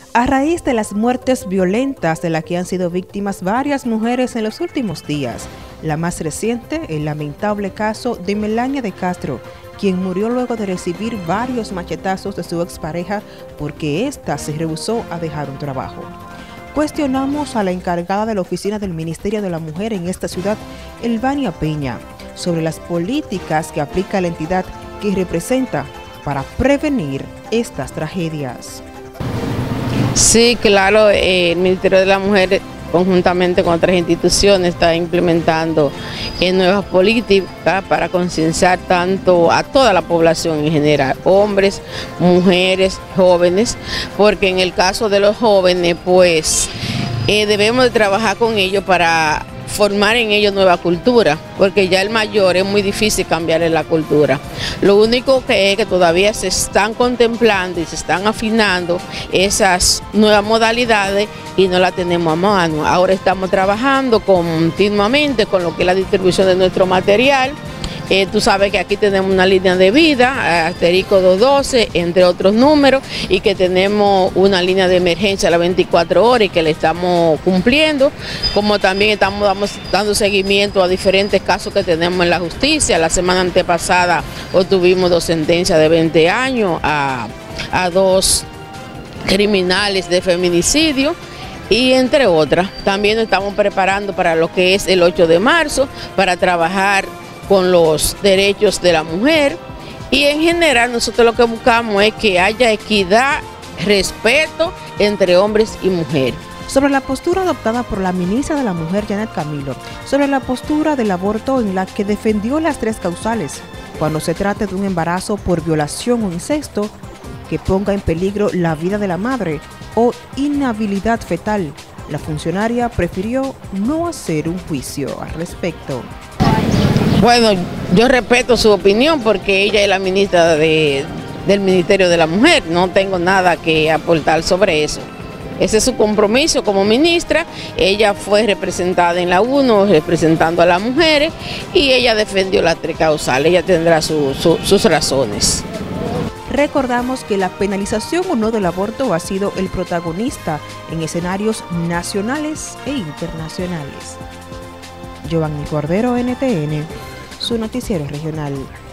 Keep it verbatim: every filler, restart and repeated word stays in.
A raíz de las muertes violentas de las que han sido víctimas varias mujeres en los últimos días, la más reciente, el lamentable caso de Melania de Castro, quien murió luego de recibir varios machetazos de su expareja porque ésta se rehusó a dejar un trabajo. Cuestionamos a la encargada de la oficina del Ministerio de la Mujer en esta ciudad, Elvania Peña, sobre las políticas que aplica la entidad que representa para prevenir estas tragedias. Sí, claro, eh, el Ministerio de la Mujer, conjuntamente con otras instituciones, está implementando eh, nuevas políticas para concienciar tanto a toda la población en general, hombres, mujeres, jóvenes, porque en el caso de los jóvenes, pues eh, debemos de trabajar con ellos para formar en ellos nueva cultura, porque ya el mayor es muy difícil cambiarle la cultura. Lo único que es que todavía se están contemplando y se están afinando esas nuevas modalidades y no las tenemos a mano. Ahora estamos trabajando continuamente con lo que es la distribución de nuestro material. Eh, tú sabes que aquí tenemos una línea de vida, asterisco doscientos doce, entre otros números, y que tenemos una línea de emergencia a las veinticuatro horas y que le estamos cumpliendo, como también estamos damos, dando seguimiento a diferentes casos que tenemos en la justicia. La semana antepasada obtuvimos dos sentencias de veinte años a, a dos criminales de feminicidio, y entre otras. También nos estamos preparando para lo que es el ocho de marzo, para trabajar con los derechos de la mujer, y en general nosotros lo que buscamos es que haya equidad, respeto entre hombres y mujeres. Sobre la postura adoptada por la ministra de la Mujer, Janet Camilo, sobre la postura del aborto en la que defendió las tres causales, cuando se trate de un embarazo por violación o incesto que ponga en peligro la vida de la madre o inhabilidad fetal, la funcionaria prefirió no hacer un juicio al respecto. Bueno, yo respeto su opinión porque ella es la ministra de, del Ministerio de la Mujer, no tengo nada que aportar sobre eso. Ese es su compromiso como ministra. Ella fue representada en la ONU representando a las mujeres y ella defendió las tres causales, ella tendrá su, su, sus razones. Recordamos que la penalización o no del aborto ha sido el protagonista en escenarios nacionales e internacionales. Giovanni Cordero, N T N, su noticiero regional.